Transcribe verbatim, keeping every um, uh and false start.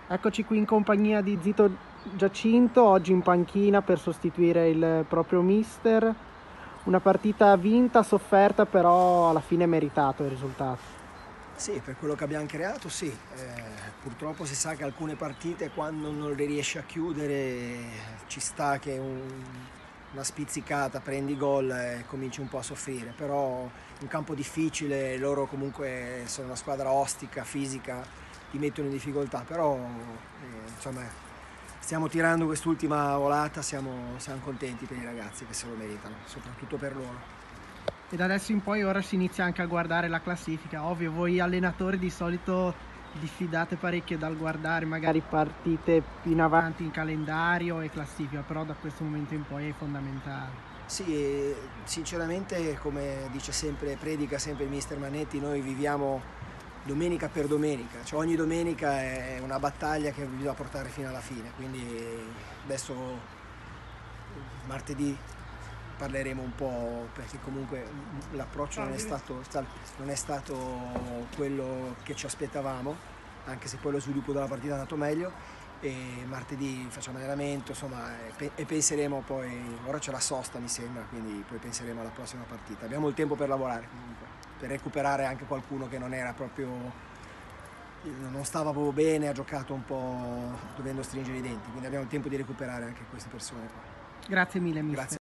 Eccoci qui in compagnia di Zito Giacinto, oggi in panchina per sostituire il proprio mister. Una partita vinta, sofferta, però alla fine meritato il risultato. Sì, per quello che abbiamo creato, sì. Eh, purtroppo si sa che alcune partite quando non le riesci a chiudere ci sta che un- una spizzicata prendi gol e cominci un po' a soffrire, però un campo difficile, loro comunque sono una squadra ostica, fisica, ti mettono in difficoltà, però eh, insomma stiamo tirando quest'ultima volata, siamo, siamo contenti per i ragazzi che se lo meritano, soprattutto per loro. E da adesso in poi ora si inizia anche a guardare la classifica. Ovvio, voi allenatori di solito diffidate parecchio dal guardare magari partite più in avanti in calendario e classifica, però da questo momento in poi è fondamentale. Sì, sinceramente, come dice sempre, predica sempre il mister Manetti, noi viviamo domenica per domenica, cioè ogni domenica è una battaglia che bisogna portare fino alla fine, quindi adesso martedì parleremo un po' perché comunque l'approccio non è stato, non è stato quello che ci aspettavamo, anche se poi lo sviluppo della partita è andato meglio e martedì facciamo allenamento, insomma, e, e penseremo poi, ora c'è la sosta mi sembra, quindi poi penseremo alla prossima partita. Abbiamo il tempo per lavorare comunque, per recuperare anche qualcuno che non era proprio, non stava proprio bene, ha giocato un po' dovendo stringere i denti, quindi abbiamo il tempo di recuperare anche queste persone qua. Grazie mille, mister. Grazie.